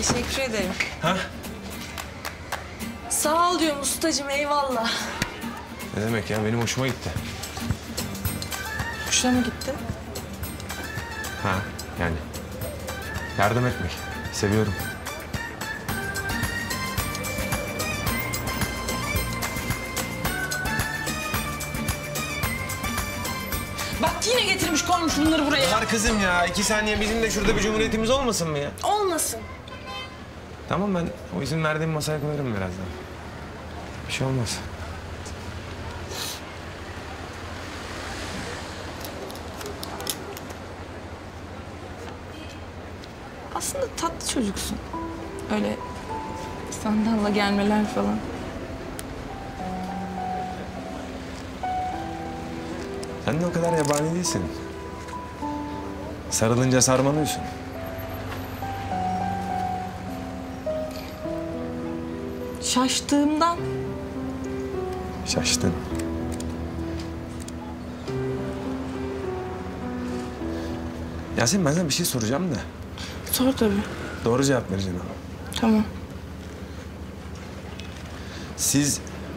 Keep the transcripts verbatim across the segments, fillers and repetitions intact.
Teşekkür ederim. Ha? Sağ ol diyorum ustacığım, eyvallah. Ne demek ya? Benim hoşuma gitti. Hoşuna mı gitti? Ha, yani. Yardım etmek. Seviyorum. Bak yine getirmiş koymuş bunları buraya. Var kızım ya. iki saniye bizim de şurada bir cumhuriyetimiz olmasın mı ya? Olmasın. Tamam, ben o izin verdiğim masaya koyarım birazdan. Bir şey olmaz. Aslında tatlı çocuksun. Öyle sandalla gelmeler falan. Sen de o kadar yabani değilsin. Sarılınca sarmalıyorsun. Şaştığımdan. Şaştın. Yasemin, ben sana bir şey soracağım da. Sor tabii. Doğru cevap vereceksin ama. Tamam. Siz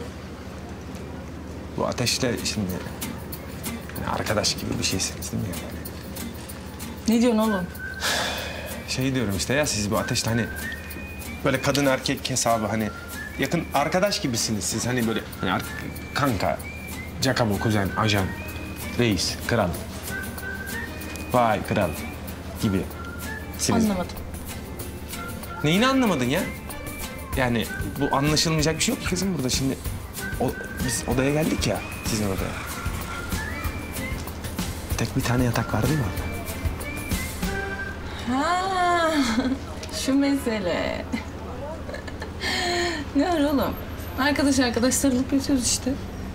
bu Ateş'le şimdi yani arkadaş gibi bir şeysiniz değil mi? Yani? Ne diyorsun oğlum? Şey diyorum işte ya, siz bu Ateş'le hani böyle kadın erkek hesabı, hani yakın arkadaş gibisiniz siz, hani böyle hani kanka, Giacomo, kuzen, ajan, reis, kral, vay kral gibi. Siniz. Anlamadım. Neyini anlamadın ya? Yani bu anlaşılmayacak bir şey yok ki kızım burada şimdi. O, biz odaya geldik ya, sizin odaya. Tek bir tane yatak vardı mı? Ha, şu mesele. Ne var oğlum? Arkadaş arkadaş sarılıp yatıyoruz işte.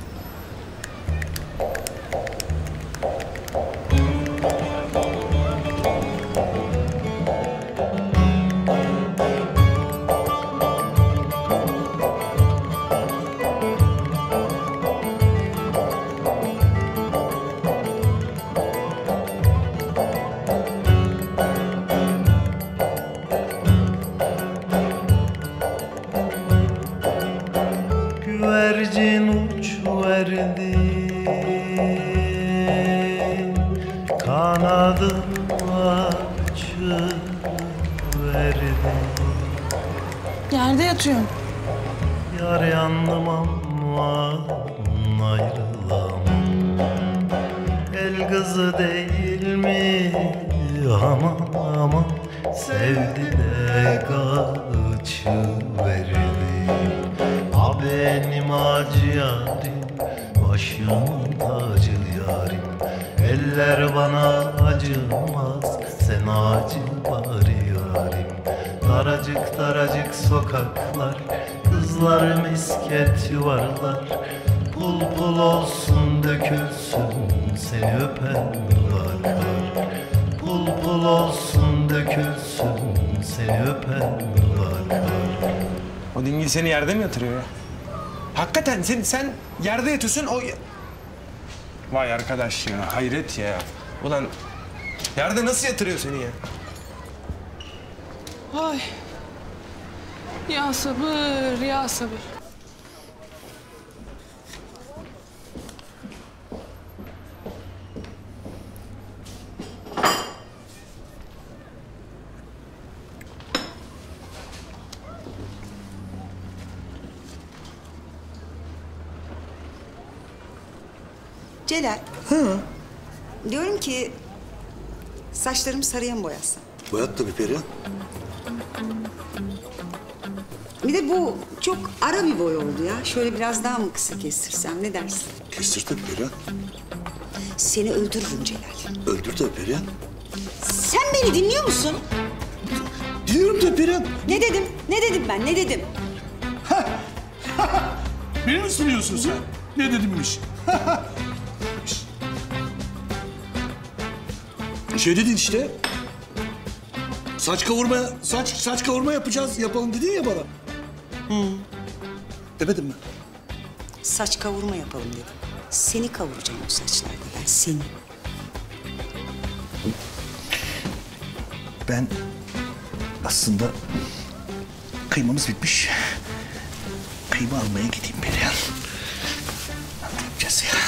Güvercin uçuverdi, kanadım açıverdi. Yerde yatıyorum. Yar yandım ama ayrılamam. El kızı değil mi aman aman, sevdi de kaçıverdi. A benim acı yarim, başımın tacı yarim. Eller bana acımaz, sen acı bari yarim. Daracık daracık sokaklar, kızlar misket yuvarlar. Pul pul olsun dökülsün, seni öpen bakar. Pul pul olsun dökülsün, seni öpen bakar. O dingil seni yerde mi yatırıyor ya? Hakikaten sen, sen yerde yatıyorsun, o... Vay arkadaş ya, hayret ya. Ulan yerde nasıl yatırıyor seni ya? Ay. Ya sabır, ya sabır. Celal. Hı. Diyorum ki saçlarımı sarıya mı boyatsam? Boyat tabii Perihan. Bir de bu çok ara bir boy oldu ya. Şöyle biraz daha mı kısa kestirsem, ne dersin? Kestir tabii Perihan. Seni öldürürüm Celal. Öldür tabii Perihan. Sen beni dinliyor musun? Dinliyorum tabii Perihan. Ne dedim? Ne dedim ben? Ne dedim? Beni mi sınıyorsun sen? Ne dedimmiş? Şey dedin işte. Saç kavurma, saç saç kavurma yapacağız, yapalım dedin ya bana. Hı. Demedim mi? Saç kavurma yapalım dedim. Seni kavuracağım o saçlarda ben, seni. Ben aslında kıymamız bitmiş. Kıyma almaya gideyim Perihan. Ne yapacağız ya?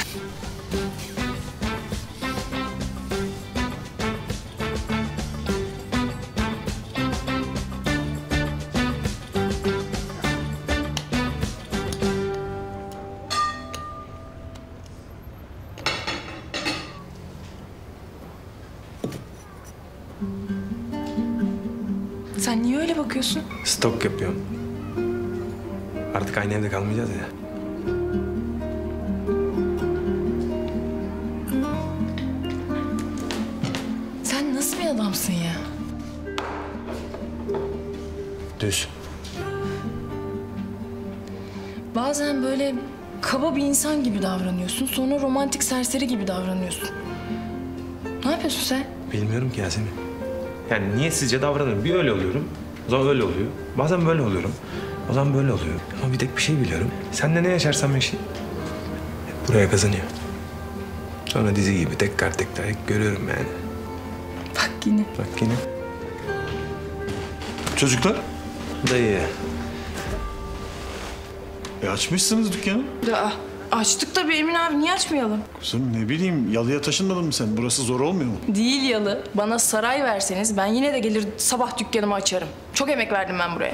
Sen niye öyle bakıyorsun? Stok yapıyorum. Artık aynı evde kalmayacağız ya. Sen nasıl bir adamsın ya? Düz. Bazen böyle kaba bir insan gibi davranıyorsun. Sonra romantik serseri gibi davranıyorsun. Ne yapıyorsun sen? Bilmiyorum ki Yasemin. Yani niye sizce davranıyorum? Bir öyle oluyorum. O zaman öyle oluyor. Bazen böyle oluyorum. O zaman böyle oluyor. Ama bir tek bir şey biliyorum. Sen de ne yaşarsan yaşayın. Hep buraya kazanıyor. Sonra dizi gibi tekrar tekrar hep görüyorum yani. Bak yine. Bak yine. Çocuklar, Dayı. e açmışsınız dükkanı. Ya, açtık tabii Emin abi. Niye açmayalım? Kızım ne bileyim, yalıya taşınmadın mı sen? Burası zor olmuyor mu? Değil yalı. Bana saray verseniz ben yine de gelir sabah dükkanımı açarım. Çok emek verdim ben buraya.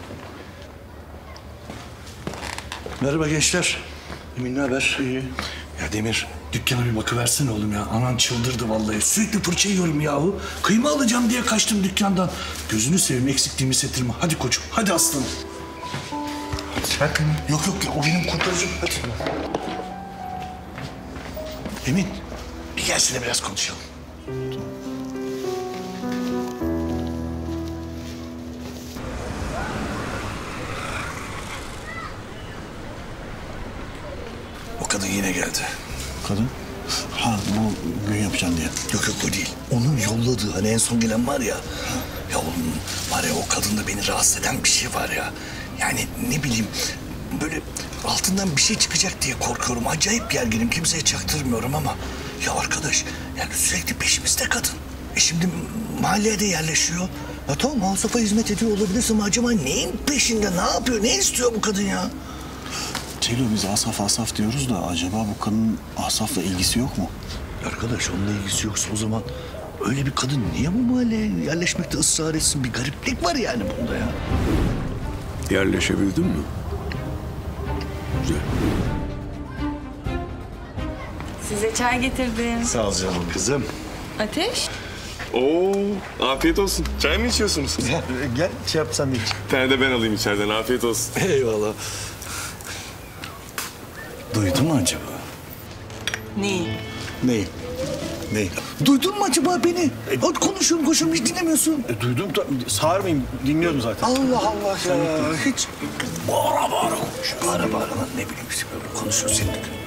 Merhaba gençler. Emin ne haber? İyi. Ya Demir, dükkana bir bakıversene oğlum ya. Anan çıldırdı vallahi. Sürekli fırça yiyorum yahu. Kıyma alacağım diye kaçtım dükkandan. Gözünü seveyim, eksikliğimi hissettirme. Hadi koçum, hadi aslanım. Bak hani. Yok yok ya, o benim kurtarıcım. Hadi. Emin, bir gelsene biraz konuşalım. O kadın yine geldi. Kadın? Ha, bu gün yapacaksın diye. Yok yok o değil. Onun yolladığı hani en son gelen var ya. Ya oğlum var ya, o kadında beni rahatsız eden bir şey var ya. Yani ne bileyim böyle altından bir şey çıkacak diye korkuyorum. Acayip gerginim, kimseye çaktırmıyorum ama. Ya arkadaş yani sürekli peşimizde kadın. E şimdi mahalleye de yerleşiyor. Ya tamam Masaf'a hizmet ediyor olabilirsin ama acaba neyin peşinde, ne yapıyor, ne istiyor bu kadın ya? Celo, biz Asaf Asaf diyoruz da acaba bu kadının Asaf'la ilgisi yok mu? Arkadaş onunla ilgisi yoksa o zaman öyle bir kadın niye bu mahalleye yerleşmekte ısrar etsin? Bir gariplik var yani bunda ya. Yerleşebildin mi? Güzel. Size çay getirdim. Sağ ol canım. Kızım. Ateş. Oo, afiyet olsun. Çay mı içiyorsunuz? Gel, gel şey yap sen de iç. Bir tane de ben alayım içeriden. Afiyet olsun. Eyvallah. Duydun mu acaba? Neyi? Neyi? Neyi? Duydun mu acaba beni? Hadi konuşuyorum koşuyorum, hiç dinlemiyorsun. E, duydum da sağırmayayım, dinliyordum zaten. Allah Allah ya. Hiç bağıra bağıra konuşuyor. Bağıra bağıra lan, ne bileyim işte böyle konuşuyor senin.